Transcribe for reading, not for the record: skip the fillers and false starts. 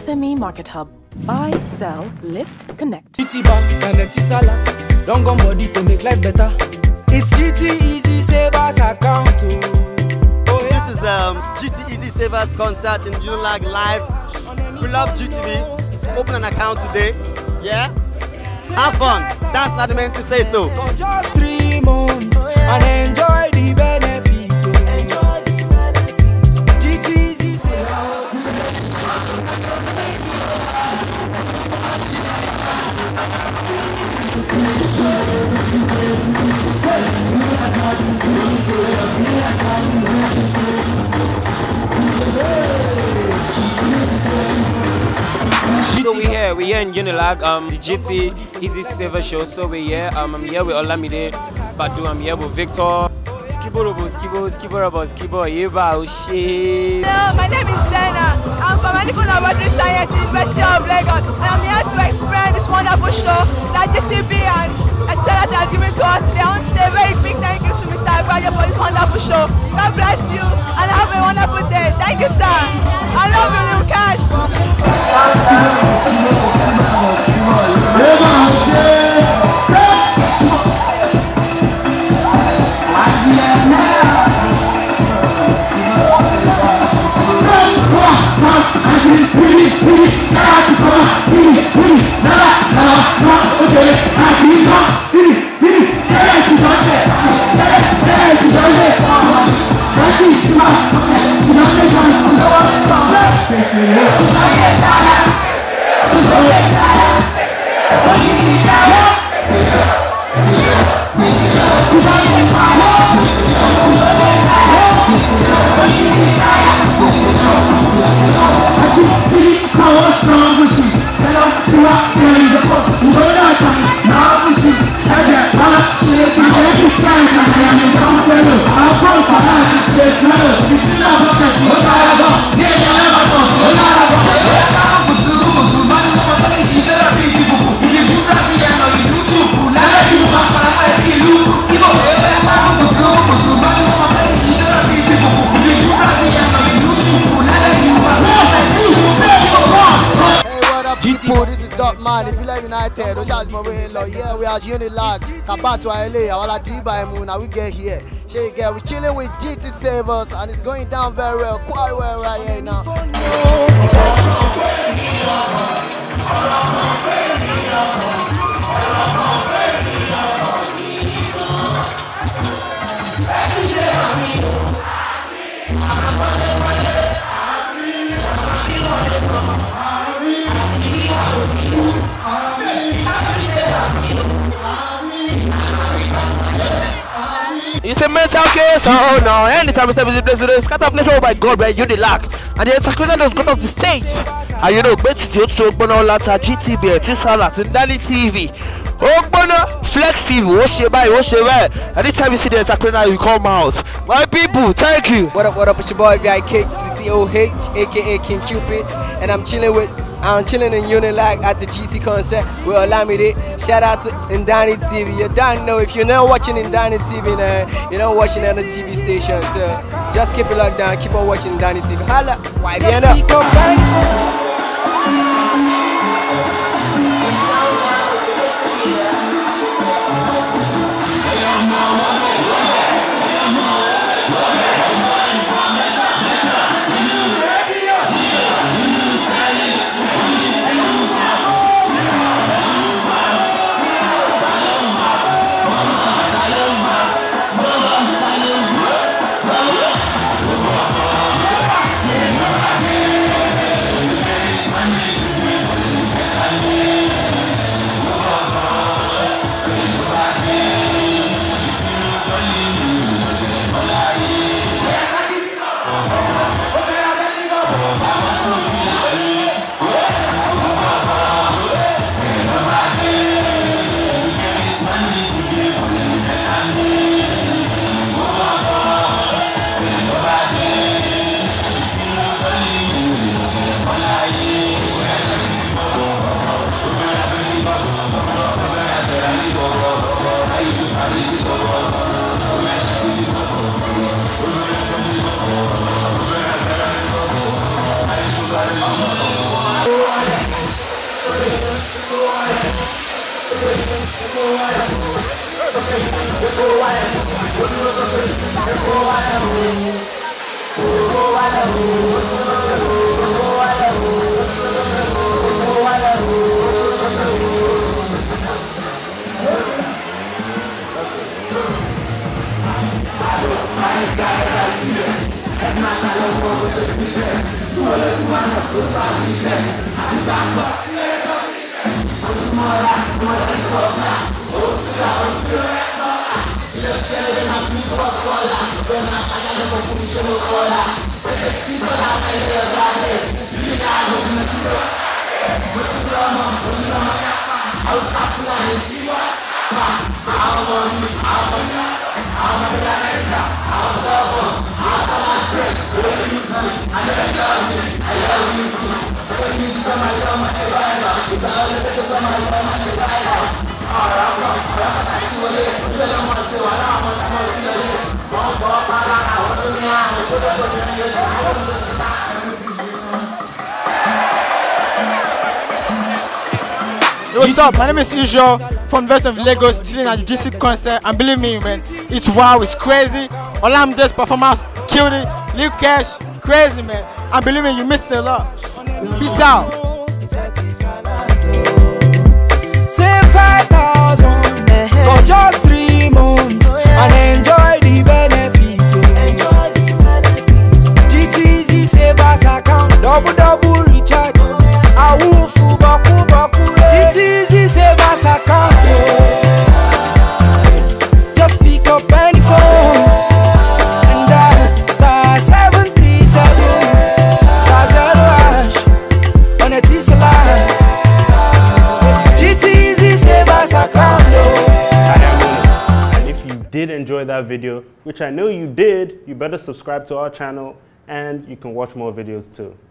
SME Market Hub. Buy, sell, list, connect. GT Bank and Etisalat. Don't go body to make life better. It's GT Easy Savers account. Oh, yeah. This is GT Easy Savers concert in Unilag Live. We love GTV. Open an account today. Yeah? Have fun. That's not meant to say so. For just 3 months and enjoy the benefit. GT Easy Savers. So we're here in Unilag, the GT Easy Saver show. So we're here. I'm here with Olamide Badu. I'm here with Victor. Skibo, Eva, Oshé. Hello, my name is Dana. I'm from Medical Laboratory Science, University of Lagos, and I'm here to explain this wonderful show that GCB and Estelat has given to us today. I want to say a very big thank you to Mr. Agbaje for this wonderful show. God bless you and have a wonderful day. Thank you, sir. I love you, Lil Cash. This is Dot Man, if you like United, yeah, we are Unilag, Kabatu LA, Awala Driba Emu, now we get here. We're chilling with GT Savers and it's going down very well, quite well right here now. It's a mental case, oh no, anytime we step into the place, scatter place, oh my god, where you the lack. And the Sakura has got off the stage. And you know, bet you to open all that GTB, Etisalat, and Dali TV. Open flexible, wash your body, wash your wear. Anytime you see the Sakura, you come out. My people, thank you. What up, it's your boy VIK to the TOH, aka King Cupid, and I'm chilling in Unilag at the GT concert with Olamide. Shout out to Indani TV. You don't know, if you're not watching Indani TV now, you're not watching other TV stations. So just keep it locked down, keep on watching Indani TV. Holla, why Money. What's up? My name is Ijo from the West of Lagos, chilling at the GC concert, and believe me, man, it's wow, it's crazy. Olamde's performance killed it. Lil Cash, crazy, man. And believe me, you missed a lot. Peace out. Save 5,000 for just 3 months and enjoy the benefit. GTZ Savers account, double recharge. Awufu baku. GTZ Savers account. Just pick up any phone and dial *737 *0# on a T-Salad. GTZ Savers account. And if you did enjoy that video, which I know you did, you better subscribe to our channel and you can watch more videos too.